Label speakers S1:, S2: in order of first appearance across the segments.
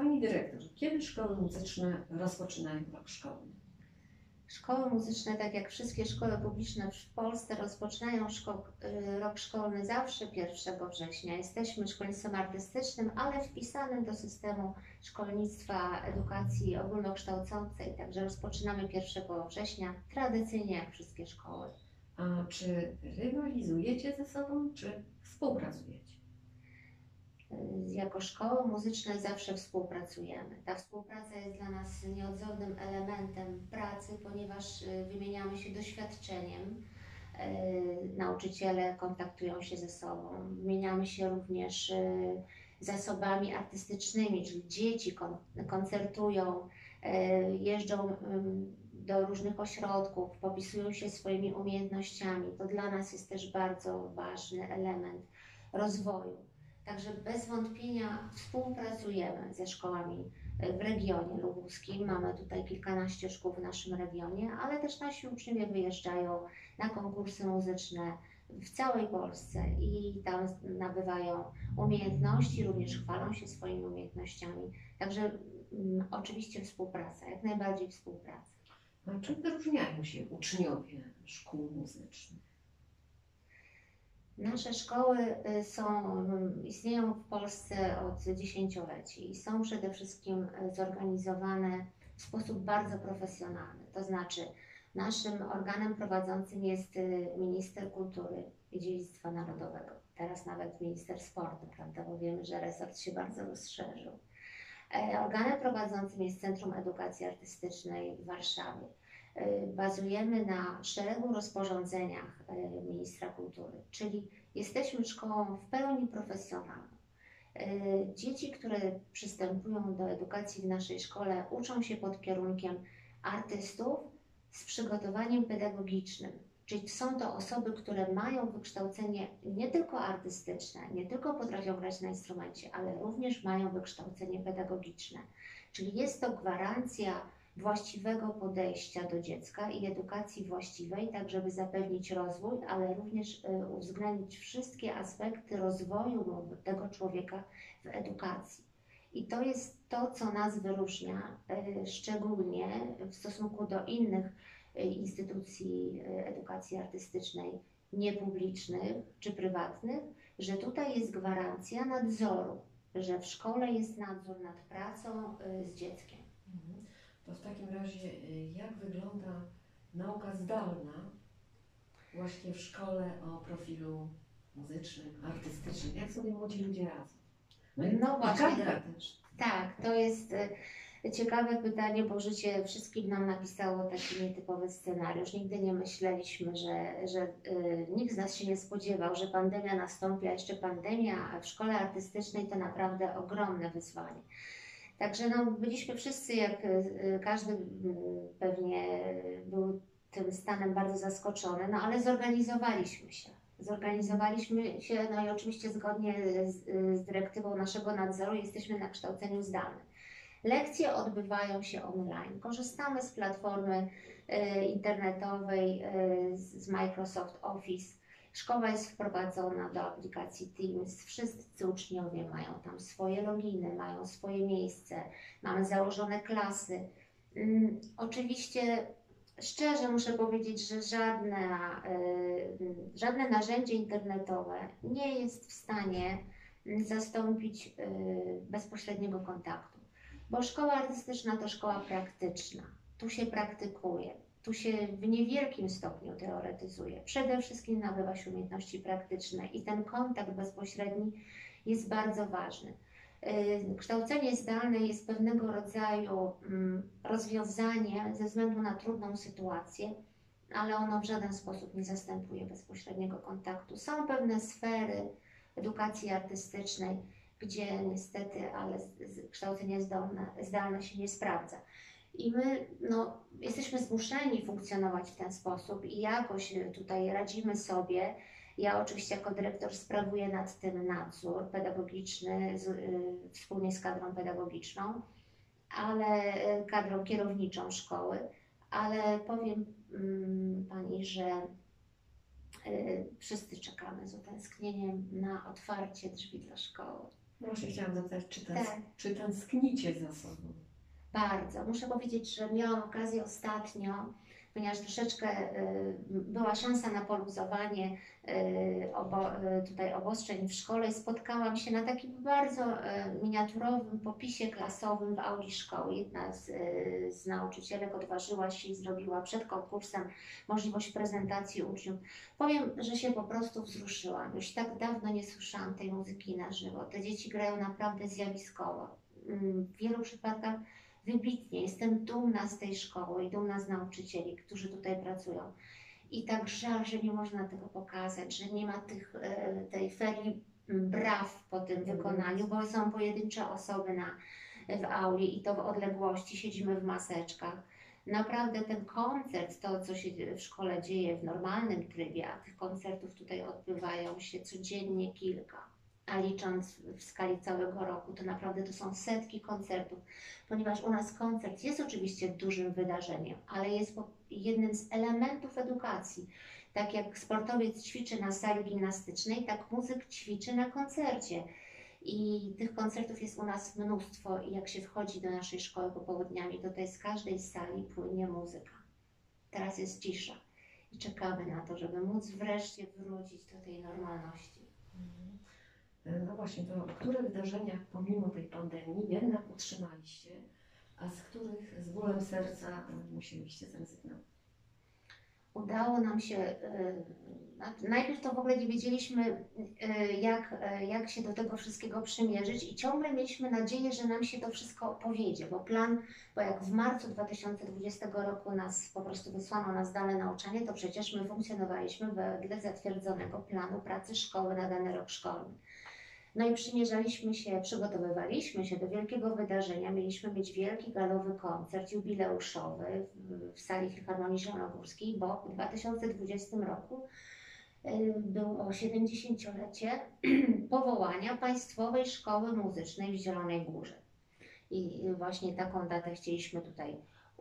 S1: Pani dyrektor, kiedy szkoły muzyczne rozpoczynają rok szkolny?
S2: Szkoły muzyczne, tak jak wszystkie szkoły publiczne w Polsce, rozpoczynają rok szkolny zawsze 1 września. Jesteśmy szkolnictwem artystycznym, ale wpisanym do systemu szkolnictwa edukacji ogólnokształcącej, także rozpoczynamy 1 września, tradycyjnie jak wszystkie szkoły.
S1: A czy rywalizujecie ze sobą, czy współpracujecie?
S2: Jako szkoły muzyczne zawsze współpracujemy. Ta współpraca jest dla nas nieodzownym elementem pracy, ponieważ wymieniamy się doświadczeniem. Nauczyciele kontaktują się ze sobą. Wymieniamy się również zasobami artystycznymi, czyli dzieci koncertują, jeżdżą do różnych ośrodków, popisują się swoimi umiejętnościami. To dla nas jest też bardzo ważny element rozwoju. Także bez wątpienia współpracujemy ze szkołami w regionie lubuskim. Mamy tutaj kilkanaście szkół w naszym regionie, ale też nasi uczniowie wyjeżdżają na konkursy muzyczne w całej Polsce i tam nabywają umiejętności, również chwalą się swoimi umiejętnościami. Także oczywiście współpraca, jak najbardziej współpraca.
S1: A czym wyróżniają się uczniowie szkół muzycznych?
S2: Nasze szkoły istnieją w Polsce od dziesięcioleci i są przede wszystkim zorganizowane w sposób bardzo profesjonalny. To znaczy naszym organem prowadzącym jest minister kultury i dziedzictwa narodowego. Teraz nawet minister sportu, prawda, bo wiemy, że resort się bardzo rozszerzył. Organem prowadzącym jest Centrum Edukacji Artystycznej w Warszawie. Bazujemy na szeregu rozporządzeniach ministra kultury, czyli jesteśmy szkołą w pełni profesjonalną. Dzieci, które przystępują do edukacji w naszej szkole, uczą się pod kierunkiem artystów z przygotowaniem pedagogicznym. Czyli są to osoby, które mają wykształcenie nie tylko artystyczne, nie tylko potrafią grać na instrumencie, ale również mają wykształcenie pedagogiczne. Czyli jest to gwarancja właściwego podejścia do dziecka i edukacji właściwej, tak żeby zapewnić rozwój, ale również uwzględnić wszystkie aspekty rozwoju tego człowieka w edukacji. I to jest to, co nas wyróżnia szczególnie w stosunku do innych instytucji edukacji artystycznej niepublicznych czy prywatnych, że tutaj jest gwarancja nadzoru, że w szkole jest nadzór nad pracą z dzieckiem.
S1: To w takim razie jak wygląda nauka zdalna właśnie w szkole o profilu muzycznym, artystycznym? Jak sobie młodzi ludzie radzą?
S2: No właśnie,
S1: kadra też.
S2: Tak, to jest ciekawe pytanie, bo życie wszystkim nam napisało taki nietypowy scenariusz. Nigdy nie myśleliśmy, że nikt z nas się nie spodziewał, że pandemia nastąpi, a jeszcze pandemia w szkole artystycznej to naprawdę ogromne wyzwanie. Także byliśmy wszyscy, jak każdy pewnie był tym stanem bardzo zaskoczony, ale zorganizowaliśmy się. No i oczywiście zgodnie z dyrektywą naszego nadzoru jesteśmy na kształceniu zdalnym. Lekcje odbywają się online. Korzystamy z platformy internetowej, z Microsoft Office. Szkoła jest wprowadzona do aplikacji Teams. Wszyscy uczniowie mają tam swoje loginy, mają swoje miejsce. Mamy założone klasy. Oczywiście szczerze muszę powiedzieć, że żadne narzędzie internetowe nie jest w stanie zastąpić bezpośredniego kontaktu, bo szkoła artystyczna to szkoła praktyczna. Tu się praktykuje, tu się w niewielkim stopniu teoretyzuje. Przede wszystkim nabywa się umiejętności praktyczne i ten kontakt bezpośredni jest bardzo ważny. Kształcenie zdalne jest pewnego rodzaju rozwiązaniem ze względu na trudną sytuację, ale ono w żaden sposób nie zastępuje bezpośredniego kontaktu. Są pewne sfery edukacji artystycznej, gdzie niestety, ale kształcenie zdalne się nie sprawdza. I my jesteśmy zmuszeni funkcjonować w ten sposób i jakoś tutaj radzimy sobie. Ja oczywiście jako dyrektor sprawuję nad tym nadzór pedagogiczny wspólnie z kadrą pedagogiczną, ale kadrą kierowniczą szkoły, ale powiem Pani, że wszyscy czekamy z utęsknieniem na otwarcie drzwi dla szkoły.
S1: Właśnie chciałam zapytać,
S2: Tak.
S1: czy tęsknicie za sobą?
S2: Bardzo. Muszę powiedzieć, że miałam okazję ostatnio, ponieważ troszeczkę była szansa na poluzowanie tutaj obostrzeń w szkole i spotkałam się na takim bardzo miniaturowym popisie klasowym w auli szkoły. Jedna z nauczycielek odważyła się i zrobiła przed konkursem możliwość prezentacji uczniów. Powiem, że się po prostu wzruszyłam. Już tak dawno nie słyszałam tej muzyki na żywo. Te dzieci grają naprawdę zjawiskowo. W wielu przypadkach wybitnie. Jestem dumna z tej szkoły i dumna z nauczycieli, którzy tutaj pracują. I tak żal, że nie można tego pokazać, że nie ma tej ferii braw po tym wykonaniu, bo są pojedyncze osoby w auli i to w odległości, siedzimy w maseczkach. Naprawdę ten koncert, to co się w szkole dzieje w normalnym trybie, a tych koncertów tutaj odbywają się codziennie kilka, a licząc w skali całego roku, to naprawdę to są setki koncertów, ponieważ u nas koncert jest oczywiście dużym wydarzeniem, ale jest jednym z elementów edukacji. Tak jak sportowiec ćwiczy na sali gimnastycznej, tak muzyk ćwiczy na koncercie. I tych koncertów jest u nas mnóstwo i jak się wchodzi do naszej szkoły popołudniami, to tutaj z każdej sali płynie muzyka. Teraz jest cisza i czekamy na to, żeby móc wreszcie wrócić do tej normalności.
S1: No właśnie, to które wydarzenia pomimo tej pandemii jednak utrzymaliście, a z których z bólem serca musieliście zrezygnować?
S2: Udało nam się, najpierw to w ogóle nie wiedzieliśmy, jak się do tego wszystkiego przymierzyć i ciągle mieliśmy nadzieję, że nam się to wszystko powiedzie, bo jak w marcu 2020 roku nas po prostu wysłano na zdalne nauczanie, to przecież my funkcjonowaliśmy wedle zatwierdzonego planu pracy szkoły na dany rok szkolny. No i przygotowywaliśmy się do wielkiego wydarzenia. Mieliśmy mieć wielki galowy koncert jubileuszowy w sali Filharmonii Zielonogórskiej, bo w 2020 roku było 70-lecie powołania Państwowej Szkoły Muzycznej w Zielonej Górze. I właśnie taką datę chcieliśmy tutaj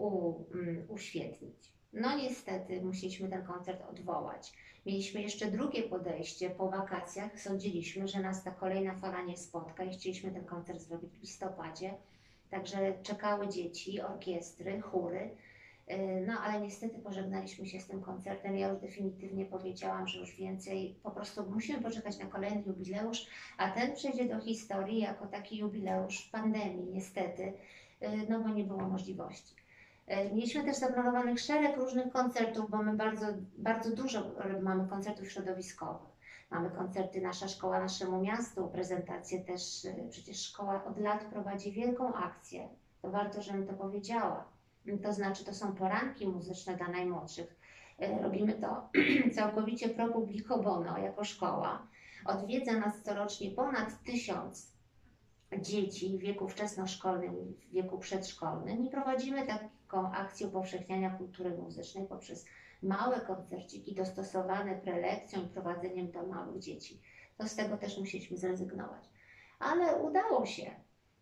S2: uświetnić. No niestety musieliśmy ten koncert odwołać. Mieliśmy jeszcze drugie podejście po wakacjach. Sądziliśmy, że nas ta kolejna fala nie spotka i chcieliśmy ten koncert zrobić w listopadzie. Także czekały dzieci, orkiestry, chóry. No ale niestety pożegnaliśmy się z tym koncertem. Ja już definitywnie powiedziałam, że już więcej, po prostu musimy poczekać na kolejny jubileusz, a ten przejdzie do historii jako taki jubileusz pandemii niestety, no bo nie było możliwości. Mieliśmy też zaplanowanych szereg różnych koncertów, bo my bardzo dużo mamy koncertów środowiskowych. Mamy koncerty Nasza Szkoła Naszemu Miastu, prezentacje też, przecież szkoła od lat prowadzi wielką akcję. To warto, żebym to powiedziała. To znaczy, to są poranki muzyczne dla najmłodszych. Robimy to całkowicie pro publico bono jako szkoła. Odwiedza nas corocznie ponad 1000 dzieci w wieku wczesnoszkolnym i w wieku przedszkolnym i prowadzimy taką akcję upowszechniania kultury muzycznej poprzez małe koncerciki dostosowane prelekcją i prowadzeniem do małych dzieci. To z tego też musieliśmy zrezygnować. Ale udało się.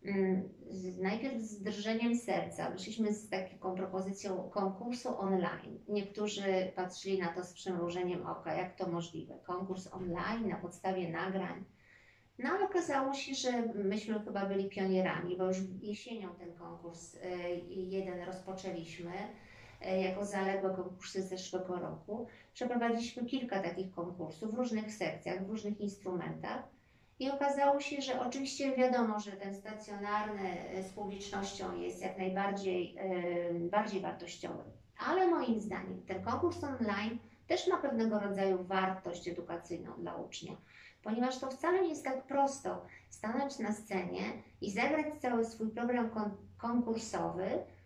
S2: Najpierw z drżeniem serca wyszliśmy z taką propozycją konkursu online. Niektórzy patrzyli na to z przymrużeniem oka, jak to możliwe. Konkurs online na podstawie nagrań. No ale okazało się, że myśmy chyba byli pionierami, bo już jesienią ten konkurs jeden rozpoczęliśmy jako zaległe konkursy z zeszłego roku. Przeprowadziliśmy kilka takich konkursów w różnych sekcjach, w różnych instrumentach i okazało się, że oczywiście wiadomo, że ten stacjonarny z publicznością jest jak najbardziej bardziej wartościowy, ale moim zdaniem ten konkurs online też ma pewnego rodzaju wartość edukacyjną dla ucznia. Ponieważ to wcale nie jest tak prosto stanąć na scenie i zagrać cały swój program konkursowy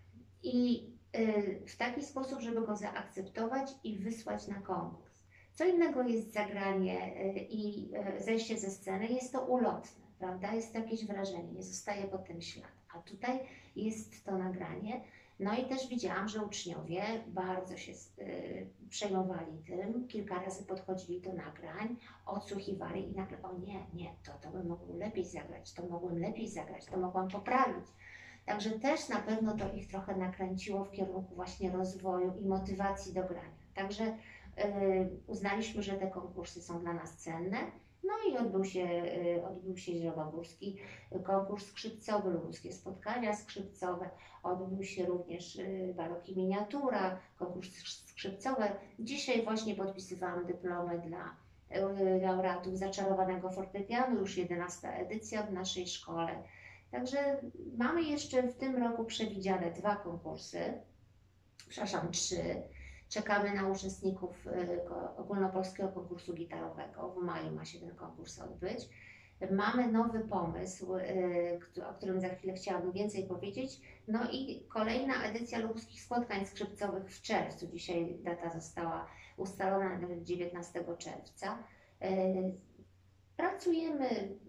S2: i w taki sposób, żeby go zaakceptować i wysłać na konkurs. Co innego jest zagranie i zejście ze sceny, jest to ulotne, prawda? Jest to jakieś wrażenie, nie zostaje po tym ślad. A tutaj jest to nagranie. No i też widziałam, że uczniowie bardzo się przejmowali tym, kilka razy podchodzili do nagrań, odsłuchiwali i nagle, o nie, to bym mógł lepiej zagrać, to mogłem lepiej zagrać, to mogłam poprawić. Także też na pewno to ich trochę nakręciło w kierunku właśnie rozwoju i motywacji do grania. Także uznaliśmy, że te konkursy są dla nas cenne, No i odbył się zielonogórski konkurs skrzypcowy, lubuskie spotkania skrzypcowe, odbył się również barok i miniatura, konkursy skrzypcowe. Dzisiaj właśnie podpisywałam dyplomy dla laureatów zaczarowanego fortepianu, już 11. edycja w naszej szkole. Także mamy jeszcze w tym roku przewidziane 2 konkursy, przepraszam, 3. Czekamy na uczestników ogólnopolskiego konkursu gitarowego. W maju ma się ten konkurs odbyć. Mamy nowy pomysł, o którym za chwilę chciałabym więcej powiedzieć. No i kolejna edycja lubuskich spotkań skrzypcowych w czerwcu. Dzisiaj data została ustalona na 19 czerwca. Pracujemy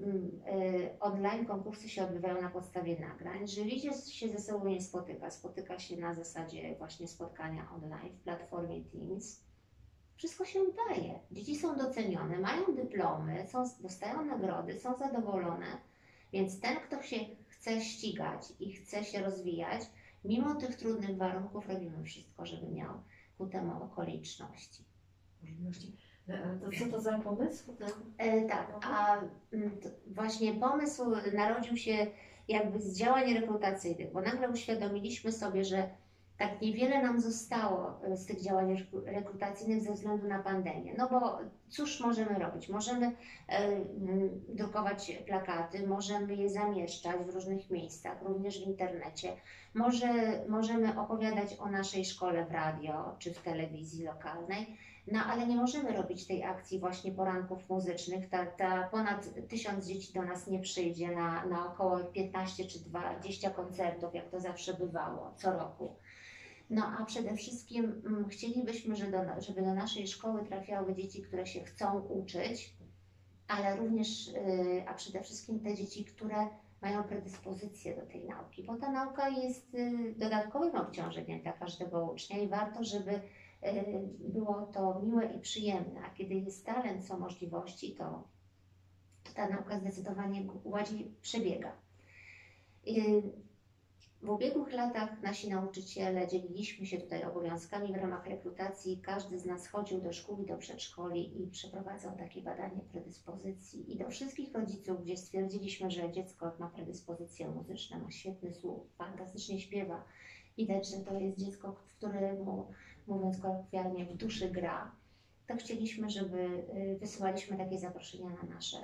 S2: online, konkursy się odbywają na podstawie nagrań. Jeżeli się ze sobą nie spotyka się na zasadzie właśnie spotkania online w platformie Teams. Wszystko się udaje. Dzieci są docenione, mają dyplomy, dostają nagrody, są zadowolone. Więc ten, kto się chce ścigać i chce się rozwijać, mimo tych trudnych warunków robimy wszystko, żeby miał ku temu okoliczności.
S1: To co to za pomysł?
S2: Tak, właśnie pomysł narodził się jakby z działań rekrutacyjnych, bo nagle uświadomiliśmy sobie, że tak niewiele nam zostało z tych działań rekrutacyjnych ze względu na pandemię. No bo cóż możemy robić? Możemy drukować plakaty, możemy je zamieszczać w różnych miejscach, również w internecie. Możemy opowiadać o naszej szkole w radio czy w telewizji lokalnej. No ale nie możemy robić tej akcji właśnie poranków muzycznych. Ponad 1000 dzieci do nas nie przyjdzie na około 15 czy 20 koncertów, jak to zawsze bywało co roku. No a przede wszystkim chcielibyśmy, żeby do naszej szkoły trafiały dzieci, które się chcą uczyć, ale również, a przede wszystkim te dzieci, które mają predyspozycję do tej nauki, bo ta nauka jest dodatkowym obciążeniem dla każdego ucznia i warto, żeby było to miłe i przyjemne, a kiedy jest talent, są możliwości, to ta nauka zdecydowanie ładziej przebiega. W ubiegłych latach nasi nauczyciele dzieliliśmy się tutaj obowiązkami w ramach rekrutacji. Każdy z nas chodził do szkół i do przedszkoli i przeprowadzał takie badanie predyspozycji. I do wszystkich rodziców, gdzie stwierdziliśmy, że dziecko ma predyspozycje muzyczne, ma świetny słuch, fantastycznie śpiewa, widać, że to jest dziecko, któremu, mówiąc kolokwialnie, w duszy gra, to chcieliśmy, żeby wysyłaliśmy takie zaproszenia na nasze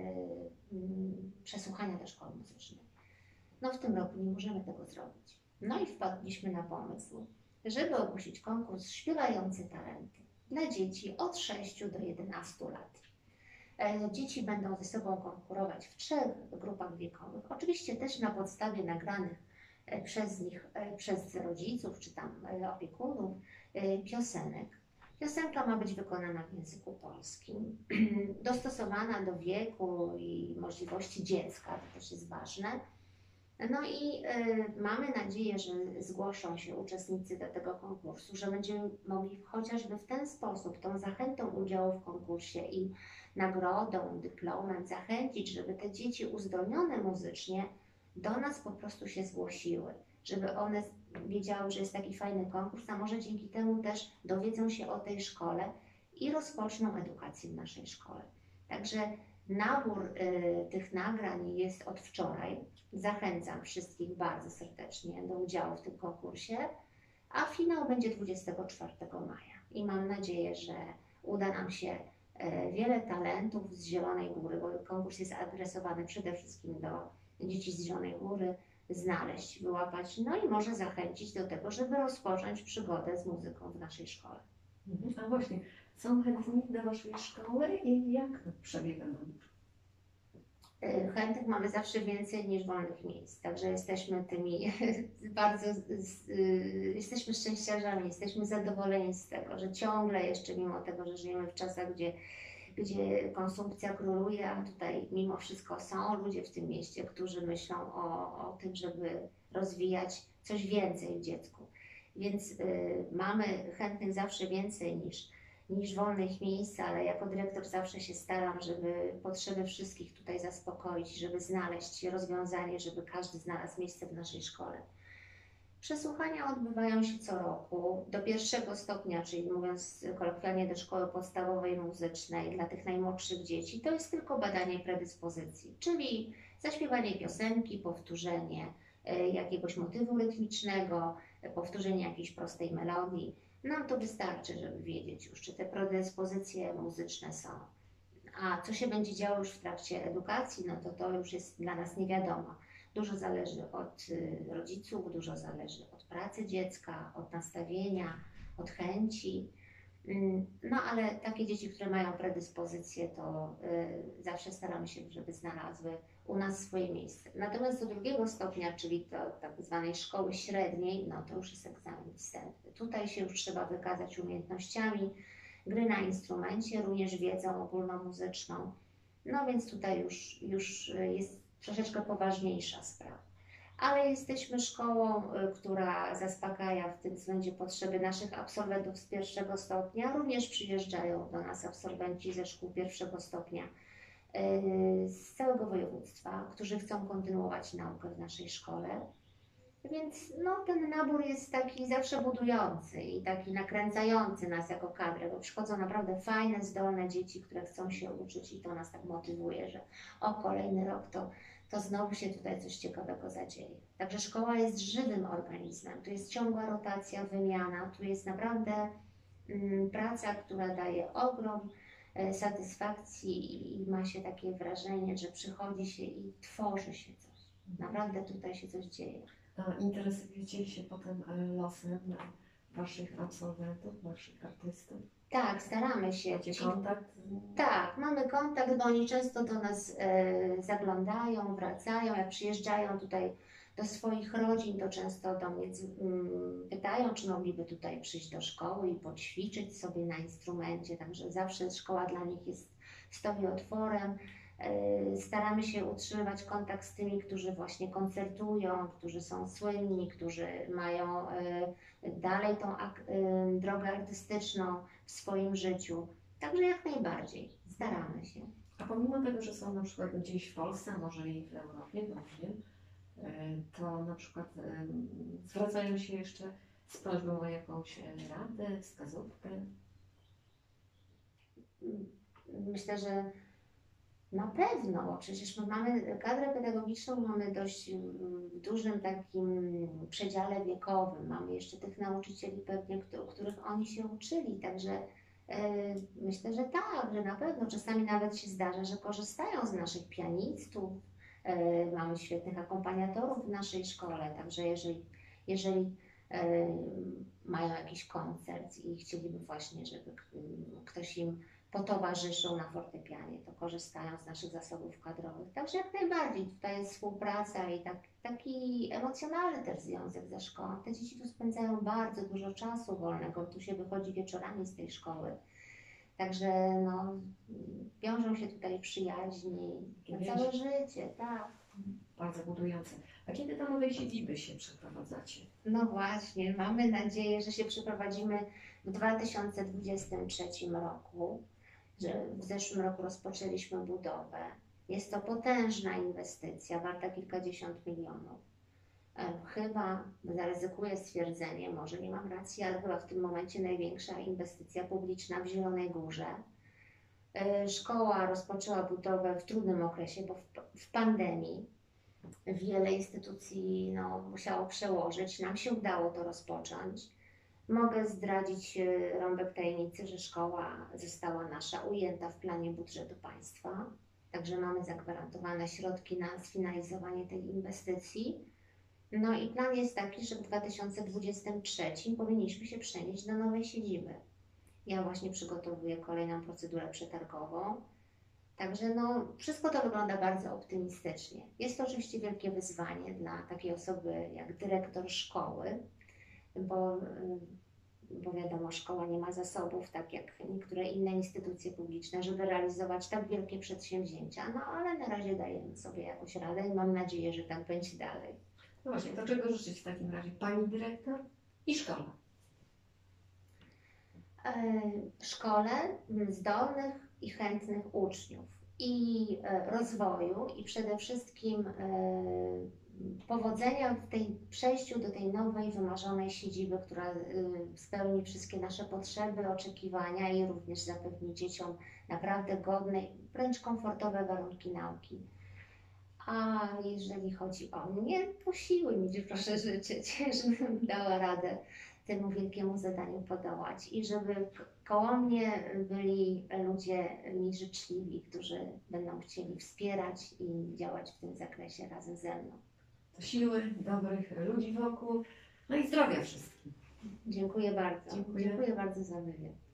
S2: przesłuchania do szkoły muzycznej. No w tym roku nie możemy tego zrobić. No i wpadliśmy na pomysł, żeby ogłosić konkurs Śpiewające Talenty dla dzieci od 6 do 11 lat. Dzieci będą ze sobą konkurować w 3 grupach wiekowych, oczywiście też na podstawie nagranych przez nich, przez rodziców czy tam opiekunów piosenek. Piosenka ma być wykonana w języku polskim, dostosowana do wieku i możliwości dziecka, to też jest ważne. No i mamy nadzieję, że zgłoszą się uczestnicy do tego konkursu, że będziemy mogli chociażby w ten sposób, tą zachętą udziału w konkursie i nagrodą, dyplomem zachęcić, żeby te dzieci uzdolnione muzycznie do nas po prostu się zgłosiły, żeby one wiedziały, że jest taki fajny konkurs, a może dzięki temu też dowiedzą się o tej szkole i rozpoczną edukację w naszej szkole. Także nabór tych nagrań jest od wczoraj. Zachęcam wszystkich bardzo serdecznie do udziału w tym konkursie, a finał będzie 24 maja. I mam nadzieję, że uda nam się wiele talentów z Zielonej Góry, bo konkurs jest adresowany przede wszystkim do dzieci z Zielonej Góry, znaleźć, wyłapać, no i może zachęcić do tego, żeby rozpocząć przygodę z muzyką w naszej szkole.
S1: A właśnie, są chętni do Waszej szkoły i jak przebiega nabór?
S2: Chętnych mamy zawsze więcej niż wolnych miejsc, także jesteśmy tymi jesteśmy szczęściarzami, jesteśmy zadowoleni z tego, że ciągle jeszcze mimo tego, że żyjemy w czasach, gdzie konsumpcja króluje, a tutaj mimo wszystko są ludzie w tym mieście, którzy myślą o tym, żeby rozwijać coś więcej w dziecku. Więc mamy chętnych zawsze więcej niż wolnych miejsc, ale jako dyrektor zawsze się staram, żeby potrzeby wszystkich tutaj zaspokoić, żeby znaleźć rozwiązanie, żeby każdy znalazł miejsce w naszej szkole. Przesłuchania odbywają się co roku do pierwszego stopnia, czyli mówiąc kolokwialnie do szkoły podstawowej muzycznej dla tych najmłodszych dzieci. To jest tylko badanie predyspozycji, czyli zaśpiewanie piosenki, powtórzenie jakiegoś motywu rytmicznego, powtórzenie jakiejś prostej melodii. Nam to wystarczy, żeby wiedzieć już, czy te predyspozycje muzyczne są. A co się będzie działo już w trakcie edukacji, no to już jest dla nas nie wiadomo. Dużo zależy od rodziców, dużo zależy od pracy dziecka, od nastawienia, od chęci. No ale takie dzieci, które mają predyspozycje, to zawsze staramy się, żeby znalazły u nas swoje miejsce. Natomiast do drugiego stopnia, czyli do tak zwanej szkoły średniej, no to już jest egzamin wstępny. Tutaj się już trzeba wykazać umiejętnościami gry na instrumencie, również wiedzą ogólnomuzyczną. No więc tutaj już jest troszeczkę poważniejsza sprawa. Ale jesteśmy szkołą, która zaspokaja w tym względzie potrzeby naszych absolwentów z pierwszego stopnia. Również przyjeżdżają do nas absolwenci ze szkół pierwszego stopnia z całego województwa, którzy chcą kontynuować naukę w naszej szkole. Więc no, ten nabór jest taki zawsze budujący i taki nakręcający nas jako kadrę, bo przychodzą naprawdę fajne, zdolne dzieci, które chcą się uczyć i to nas tak motywuje, że kolejny rok to znowu się tutaj coś ciekawego zadzieje. Także szkoła jest żywym organizmem, tu jest ciągła rotacja, wymiana, tu jest naprawdę praca, która daje ogrom satysfakcji i ma się takie wrażenie, że przychodzi się i tworzy się coś. Naprawdę tutaj się coś dzieje.
S1: A interesujecie się potem losem waszych absolwentów, waszych artystów?
S2: Tak, staramy się.
S1: Macie kontakt?
S2: Tak, mamy kontakt, bo oni często do nas zaglądają, wracają. Jak przyjeżdżają tutaj do swoich rodzin, to często do mnie pytają, czy mogliby tutaj przyjść do szkoły i poćwiczyć sobie na instrumencie. Także zawsze szkoła dla nich stoi otworem. Staramy się utrzymywać kontakt z tymi, którzy właśnie koncertują, którzy są słynni, którzy mają dalej tą drogę artystyczną w swoim życiu. Także jak najbardziej staramy się.
S1: A pomimo tego, że są na przykład gdzieś w Polsce, a może i w Europie, bo nie wiem, to na przykład zwracają się jeszcze z prośbą o jakąś radę, wskazówkę?
S2: Myślę, że na pewno, bo przecież my mamy kadrę pedagogiczną, mamy dość w dużym takim przedziale wiekowym. Mamy jeszcze tych nauczycieli pewnie, których oni się uczyli, także myślę, że tak, że na pewno. Czasami nawet się zdarza, że korzystają z naszych pianistów. Mamy świetnych akompaniatorów w naszej szkole, także jeżeli mają jakiś koncert i chcieliby właśnie, żeby ktoś im potowarzyszył na fortepianie, to korzystają z naszych zasobów kadrowych. Także jak najbardziej tutaj jest współpraca i taki emocjonalny też związek ze szkołą. Te dzieci tu spędzają bardzo dużo czasu wolnego, tu się wychodzi wieczorami z tej szkoły. Także no, wiążą się tutaj przyjaźni na całe życie, tak.
S1: Bardzo budujące. A kiedy do nowej siedziby się przeprowadzacie?
S2: No właśnie, mamy nadzieję, że się przeprowadzimy w 2023 roku. Że w zeszłym roku rozpoczęliśmy budowę. Jest to potężna inwestycja, warta kilkadziesiąt milionów. Chyba, zaryzykuję stwierdzenie, może nie mam racji, ale chyba w tym momencie największa inwestycja publiczna w Zielonej Górze. Szkoła rozpoczęła budowę w trudnym okresie, bo w pandemii wiele instytucji musiało przełożyć. Nam się udało to rozpocząć. Mogę zdradzić rąbek tajemnicy, że szkoła została nasza ujęta w planie budżetu państwa. Także mamy zagwarantowane środki na sfinalizowanie tej inwestycji. No i plan jest taki, że w 2023 powinniśmy się przenieść do nowej siedziby. Ja właśnie przygotowuję kolejną procedurę przetargową. Także wszystko to wygląda bardzo optymistycznie. Jest to oczywiście wielkie wyzwanie dla takiej osoby jak dyrektor szkoły, bo wiadomo, szkoła nie ma zasobów, tak jak niektóre inne instytucje publiczne, żeby realizować tak wielkie przedsięwzięcia, ale na razie dajemy sobie jakoś radę i mam nadzieję, że tak będzie dalej.
S1: No właśnie, to czego życzyć w takim razie Pani dyrektor i szkole?
S2: Szkole zdolnych i chętnych uczniów i rozwoju i przede wszystkim powodzenia w tej przejściu do tej nowej, wymarzonej siedziby, która spełni wszystkie nasze potrzeby, oczekiwania i również zapewni dzieciom naprawdę godne, wręcz komfortowe warunki nauki. A jeżeli chodzi o mnie, to siły mi proszę życzyć, żebym dała radę temu wielkiemu zadaniu podołać i żeby koło mnie byli ludzie mi życzliwi, którzy będą chcieli wspierać i działać w tym zakresie razem ze mną.
S1: To siły, dobrych ludzi wokół, no i zdrowia wszystkim.
S2: Dziękuję bardzo.
S1: Dziękuję.
S2: Dziękuję bardzo za wywiad.